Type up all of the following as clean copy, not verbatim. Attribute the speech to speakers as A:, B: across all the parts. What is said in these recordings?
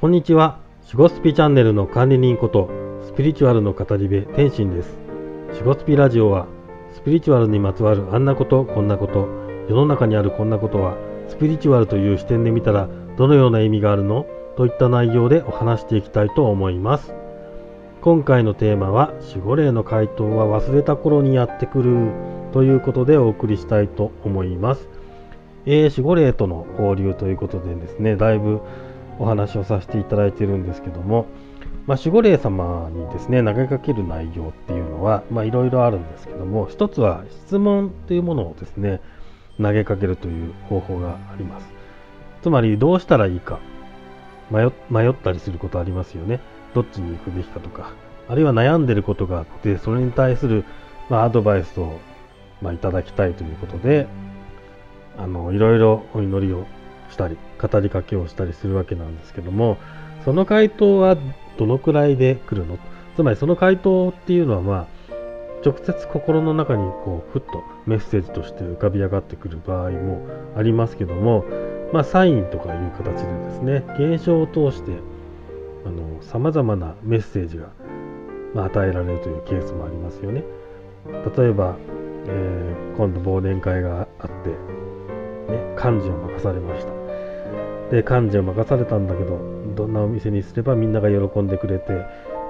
A: んにちは。シゴスピチャンネルの管理人ことスピリチュアルの語り部天心です。シゴスピラジオはスピリチュアルにまつわるあんなことこんなこと、世の中にあるこんなことはスピリチュアルという視点で見たらどのような意味があるのといった内容でお話していきたいと思います。今回のテーマは守護霊の回答は忘れた頃にやってくるということでお送りしたいと思います。守護霊との交流ということでですね、だいぶお話をさせていただいているんですけども、守護霊様にですね投げかける内容っていうのはいろいろあるんですけども、一つは質問というものをですね投げかけるという方法があります。つまりどうしたらいいか迷ったりすることありますよね。どっちに行くべきかとか、あるいは悩んでることがあってそれに対するアドバイスをいただきたいということで、いろいろお祈りをしたり語りかけをしたりするわけなんですけども、その回答はどのくらいで来るの？つまりその回答っていうのは直接心の中にふっとメッセージとして浮かび上がってくる場合もありますけども、サインとかいう形でですね現象を通してさまざまなメッセージが与えられるというケースもありますよね。例えば、今度忘年会があって、幹事を任されました。で幹事を任されたんだけど、どんなお店にすればみんなが喜んでくれて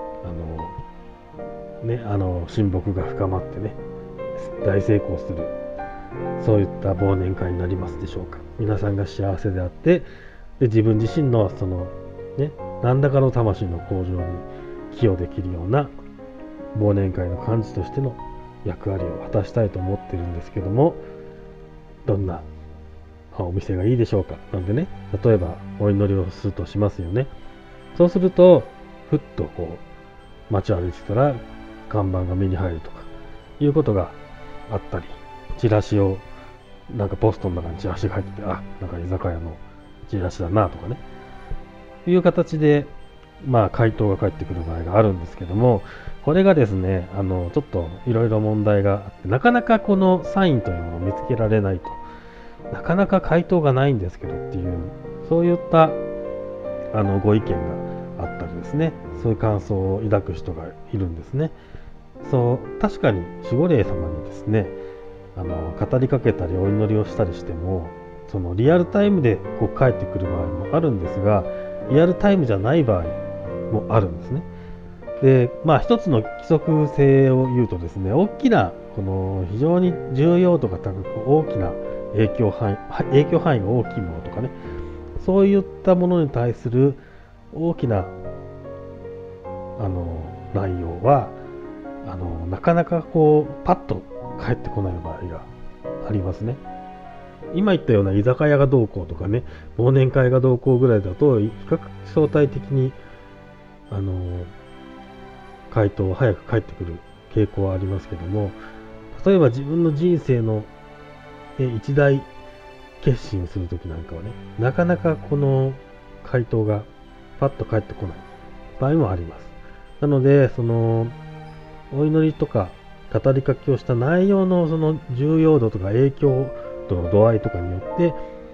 A: 親睦が深まってね大成功する、そういった忘年会になりますでしょうか。皆さんが幸せであって、で自分自身の何らかの魂の向上に寄与できるような忘年会の幹事としての役割を果たしたいと思ってるんですけども、どんなお店がいいでしょうかなんでね、例えばお祈りをするとしますよね。そうするとふっと街を歩いてたら看板が目に入るとかいうことがあったり、チラシをポストの中にチラシが入ってて、居酒屋のチラシだなとかねいう形で回答が返ってくる場合があるんですけども、これがですねちょっといろいろ問題があって、なかなかこのサインというものを見つけられないと、なかなか回答がないんですけどっていう、そういったご意見があったりですね、そういう感想を抱く人がいるんですね。確かに守護霊様にですね語りかけたりお祈りをしたりしても、そのリアルタイムで返ってくる場合もあるんですが、リアルタイムじゃない場合もあるんですね。で一つの規則性を言うとですね、大きな非常に重要度が高く大きな影響範囲が大きいものとかね、そういったものに対する大きな内容はなかなかパッと返ってこない場合がありますね。今言ったような居酒屋がどうこうとかね、忘年会がどうこうぐらいだと比較相対的に回答は早く返ってくる傾向はありますけども、例えば自分の人生の一大決心するときなんかはね、なかなかこの回答がパッと返ってこない場合もあります。なのでお祈りとか語りかけをした内容のその重要度とか影響度の度合いとかによって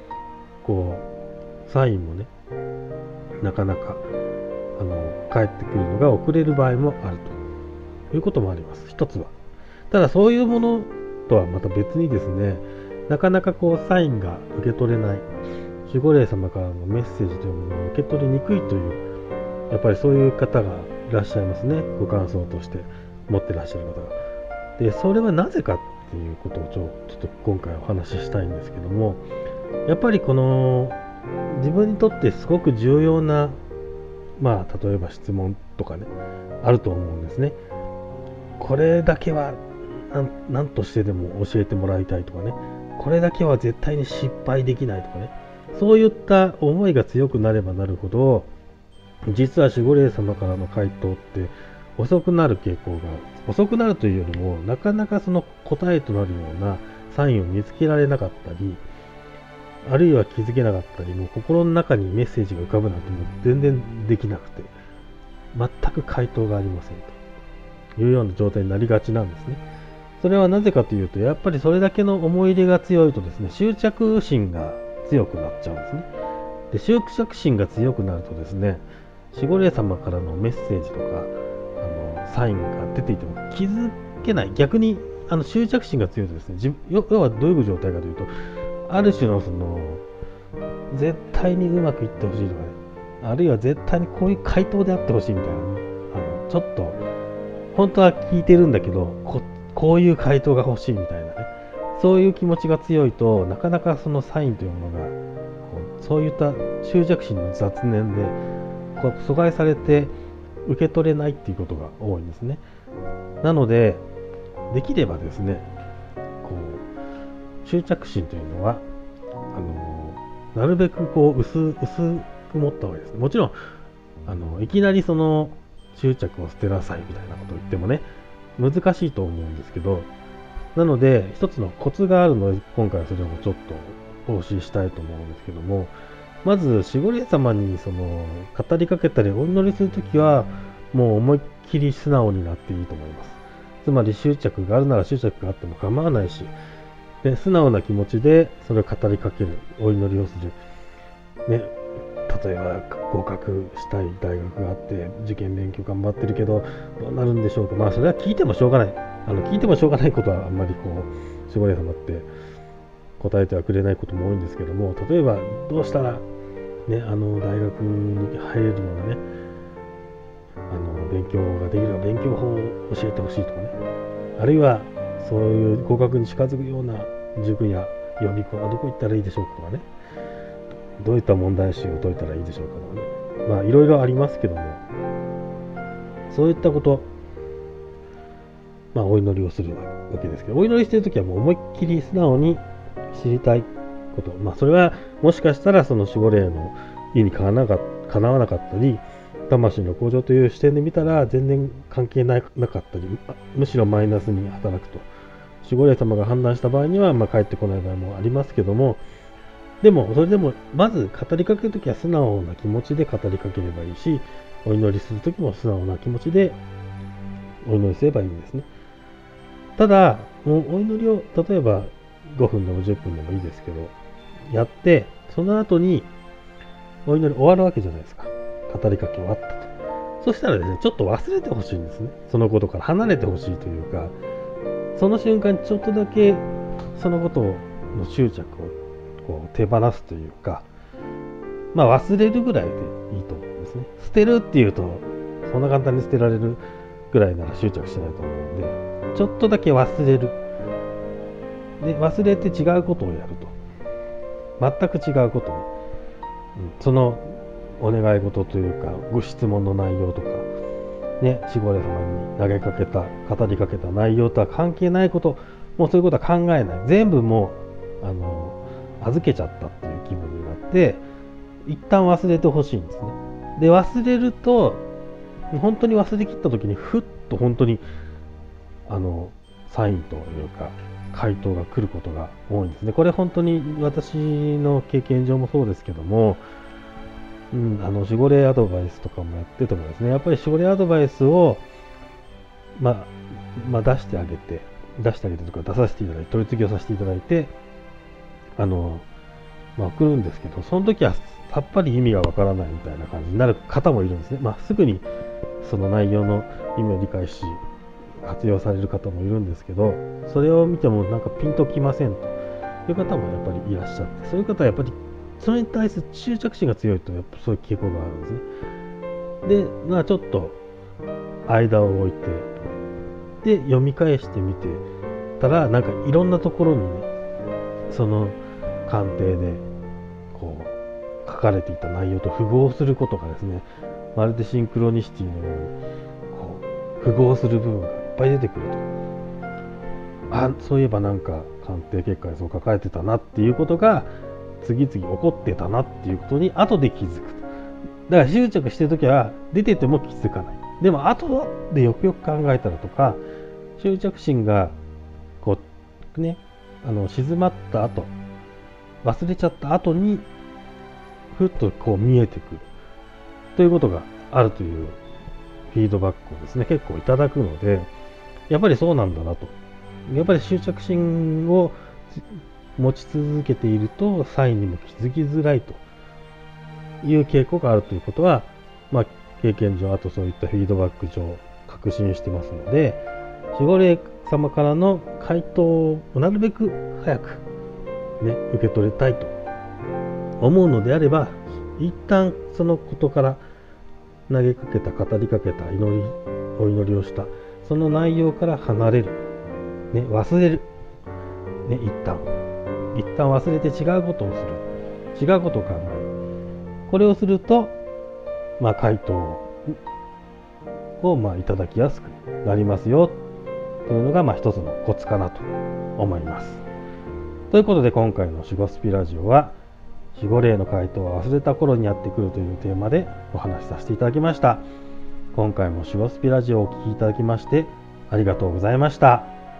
A: サインもねなかなか返ってくるのが遅れる場合もあるということもあります。一つはただ、そういうものとはまた別にですね、なかなかサインが受け取れない、守護霊様からのメッセージというものを受け取りにくいという、やっぱりそういう方がいらっしゃいますね。ご感想として持ってらっしゃる方が。でそれはなぜかっていうことをちょっと今回お話ししたいんですけども、やっぱり自分にとってすごく重要な例えば質問とかねあると思うんですね。これだけは何としてでも教えてもらいたいとかね、これだけは絶対に失敗できないとかね、そういった思いが強くなればなるほど、実は守護霊様からの回答って遅くなる傾向が、遅くなるというよりもなかなかその答えとなるようなサインを見つけられなかったり、あるいは気づけなかったり、もう心の中にメッセージが浮かぶなんてもう全然できなくて、全く回答がありませんというような状態になりがちなんですね。それはなぜかというと、やっぱりそれだけの思い入れが強いとですね、執着心が強くなっちゃうんですね。 で、執着心が強くなるとですね、守護霊様からのメッセージとか、サインが出ていても気づけない。逆に、執着心が強いとですね、要はどういう状態かというと、ある種の絶対にうまくいってほしいとかね、あるいは絶対にこういう回答であってほしいみたいな、ちょっと、本当は聞いてるんだけど、こういう回答が欲しいみたいなね、そういう気持ちが強いと、なかなかそのサインというものが、そういった執着心の雑念で阻害されて受け取れないっていうことが多いんですね。なので、できればですね、執着心というのは、なるべく薄く持った方がいいですね。もちろん、いきなりその執着を捨てなさいみたいなことを言ってもね、難しいと思うんですけど、なので、一つのコツがあるので、今回はそれをちょっとお教えしたいと思うんですけども、まず、守護霊様に語りかけたりお祈りするときは、もう思いっきり素直になっていいと思います。つまり執着があるなら執着があっても構わないし、で素直な気持ちでそれを語りかける、お祈りをする。ね、例えば合格したい大学があって受験勉強頑張ってるけどどうなるんでしょうか。まあそれは聞いてもしょうがない。聞いてもしょうがないことはあんまり守護霊様って答えてはくれないことも多いんですけども、例えばどうしたらね、大学に入れるようなね、勉強ができるような勉強法を教えてほしいとかね、あるいはそういう合格に近づくような塾や予備校はどこ行ったらいいでしょうかとかね、どういった問題集を解いたらいいでしょうかとかね、まあいろいろありますけども、そういったこと、まあお祈りをするわけですけど、お祈りしているときはもう思いっきり素直に知りたいこと、まあそれはもしかしたらその守護霊の意にかなわなかったり、魂の向上という視点で見たら全然関係なかったり、むしろマイナスに働くと。守護霊様が判断した場合には、帰ってこない場合もありますけども、でも、それでも、まず語りかけるときは素直な気持ちで語りかければいいし、お祈りするときも素直な気持ちでお祈りすればいいんですね。ただ、もうお祈りを、例えば5分でも10分でもいいですけど、やって、その後にお祈り終わるわけじゃないですか。語りかけ終わったと。そしたらですね、ちょっと忘れてほしいんですね。そのことから離れてほしいというか、その瞬間にちょっとだけそのことの執着を手放すというか、忘れるぐらいでいいと思うんですね。捨てるっていうと、そんな簡単に捨てられるぐらいなら執着しないと思うんで、ちょっとだけ忘れる。で、忘れて違うことをやると。全く違うことね。そのお願い事というか、ご質問の内容とか、ね、守護霊様に投げかけた、語りかけた内容とは関係ないこと、もうそういうことは考えない。全部もう、預けちゃったっていう気分になって、一旦忘れてほしいんですね。で、忘れると、本当に忘れきった時に、ふっと本当に、サインというか、回答が来ることが多いんですね。これ本当に私の経験上もそうですけども、守護霊アドバイスとかもやっててもですね、やっぱり守護霊アドバイスを、出してあげてとか出させていただいて、取り次ぎをさせていただいて、送るんですけど、その時はさっぱり意味がわからないみたいな感じになる方もいるんですね。すぐにその内容の意味を理解し、活用される方もいるんですけど、それを見てもなんかピンときませんという方もやっぱりいらっしゃって、そういう方はやっぱりそれに対する執着心が強いと、やっぱそういう傾向があるんですね。で、ちょっと間を置いて、で、読み返してみてたら、なんかいろんなところにね、その鑑定で書かれていた内容と符合することがですね、まるでシンクロニシティのように符合する部分がいっぱい出てくると。そういえばなんか鑑定結果でそう書かれてたなっていうことが次々起こってたなっていうことに後で気づくと。だから執着してるときは出てても気づかない。でも後でよくよく考えたらとか、執着心が静まった後、忘れちゃった後にふっと見えてくるということがあるというフィードバックをですね、結構いただくので、やっぱりそうなんだなと。やっぱり執着心を持ち続けているとサインにも気づきづらいという傾向があるということは、経験上、あとそういったフィードバック上確信してますので、守護霊様からの回答をなるべく早く、受け取りたいと思うのであれば、一旦そのことから投げかけた、語りかけたお祈りをしたその内容から離れる、忘れる、一旦忘れて違うことをする、違うことを考える。これをすると、回答をいただきやすくなりますよというのが一つのコツかなと思います。ということで、今回の守護スピラジオは、守護霊の回答は忘れた頃にやってくるというテーマでお話しさせていただきました。今回も守護スピラジオをお聞きいただきましてありがとうございました。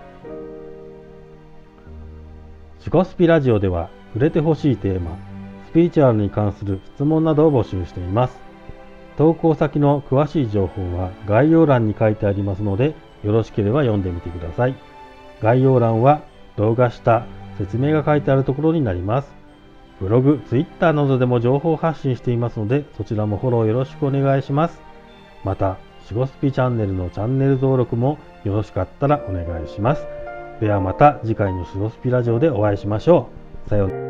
A: 守護スピラジオでは、触れてほしいテーマ、スピリチュアルに関する質問などを募集しています。投稿先の詳しい情報は概要欄に書いてありますので、よろしければ読んでみてください。概要欄は動画下、説明が書いてあるところになります。ブログ、ツイッターなどでも情報発信していますので、そちらもフォローよろしくお願いします。また、守護スピチャンネルのチャンネル登録もよろしかったらお願いします。ではまた次回の守護スピラジオでお会いしましょう。さようなら。